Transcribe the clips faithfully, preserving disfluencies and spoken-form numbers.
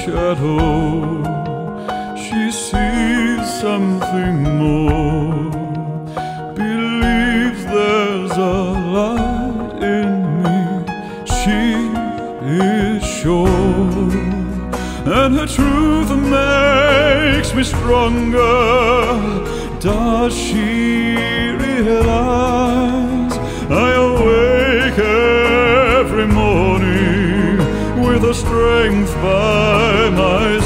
shadow, she sees something more, believes there's a light in me, she is sure, and her truth makes me stronger. Does she realize I awake every morning with a strength by my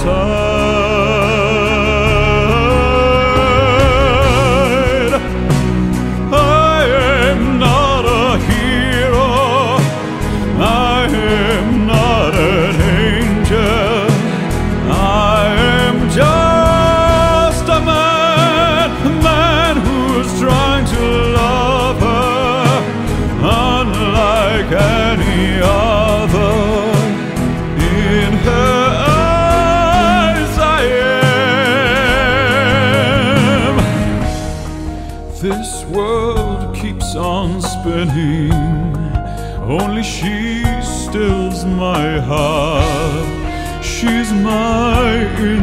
side? I am not a hero, I am not an angel, I am just a man, a man who's trying to love her unlike any other. In her eyes I am. This world keeps on spinning, only she stills my heart. She's my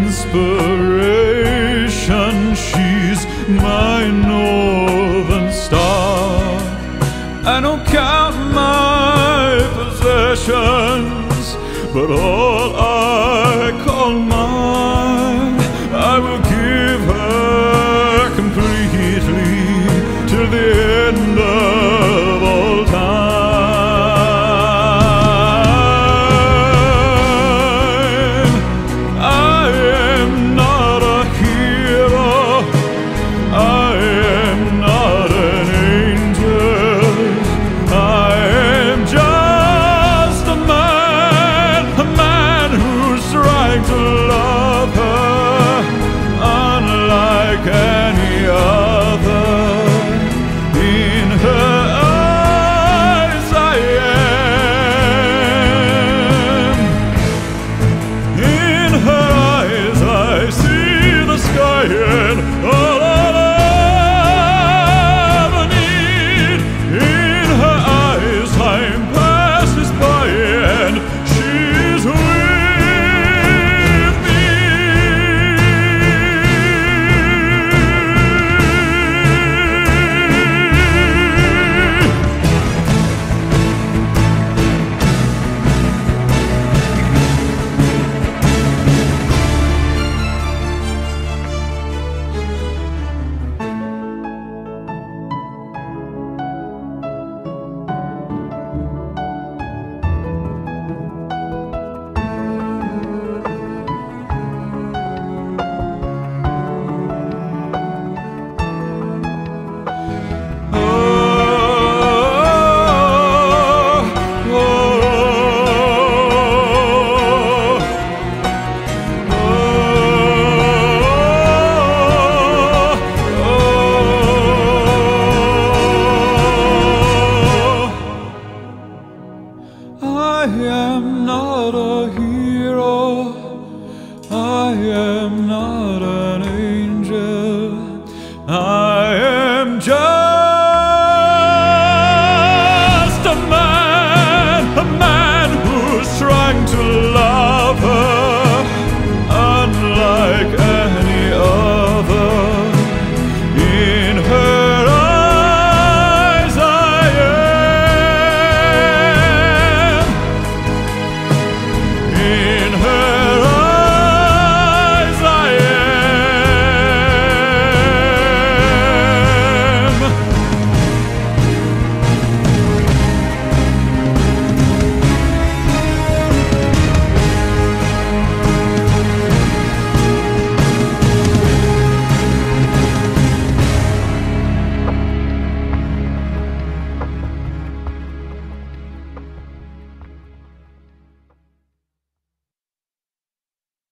inspiration, she's my northern star. I don't count my possessions, but all I call mine, I will give her completely till the end of all time. I am not a hero, I am not an angel, I am just a man, a man who's trying to love her unlike any other. In her eyes I am. In her eyes I see the sky and all I ever need. In her eyes time passes by and she's with me. I am not a hero, I am not an